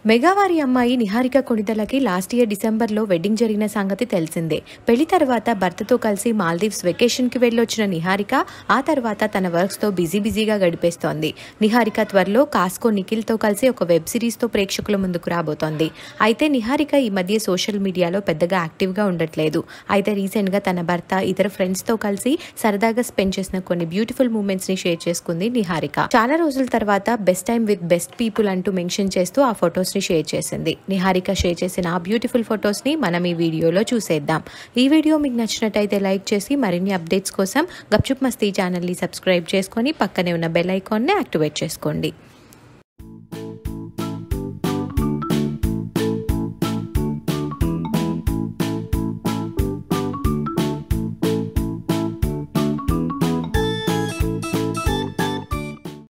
మెగావారి అమ్మాయి నిహారిక కొణిదలకి last year డిసెంబర్లో వెడ్డింగ్ జరిగిన సంగతి తెలిసిందే. పెళ్లి తర్వాత భర్తతో కలిసి మాల్దీవ్స్ వెకేషన్కి వెళ్ళొచ్చిన నిహారిక ఆ తర్వాత తన వర్క్స్తో బిజీగా గడిపేస్తోంది. నిహారిక త్వరలో కాస్కో నిఖిల్తో కలిసి ఒక వెబ్ సిరీస్తో ప్రేక్షకుల ముందుకు రాబోతోంది. అయితే నిహారిక ఈ మధ్య సోషల్ మీడియాలో పెద్దగా యాక్టివ్గా ఉండట్లేదు. అయితే రీసెంట్గా తన భర్త ఇతర ఫ్రెండ్స్తో కలిసి సరదాగా స్పెండ్ చేసిన కొన్ని బ్యూటిఫుల్ మూమెంట్స్ని షేర్ చేసుకుంది నిహారిక. చాలా రోజుల తర్వాత best time with best people అంటూ మెన్షన్ చేస్తూ ఆ ఫొటోస్ షేర్ చేసింది. నిహారిక షేర్ చేసిన ఆ బ్యూటిఫుల్ ఫొటోస్ ని మనం ఈ వీడియోలో చూసేద్దాం. ఈ వీడియో మీకు నచ్చినట్టయితే లైక్ చేసి మరిన్ని అప్డేట్స్ కోసం గప్చుప్ మస్తీ ఛానల్ ని సబ్స్క్రైబ్ చేసుకొని పక్కనే ఉన్న బెల్ ఐకాన్ ని యాక్టివేట్ చేసుకోండి.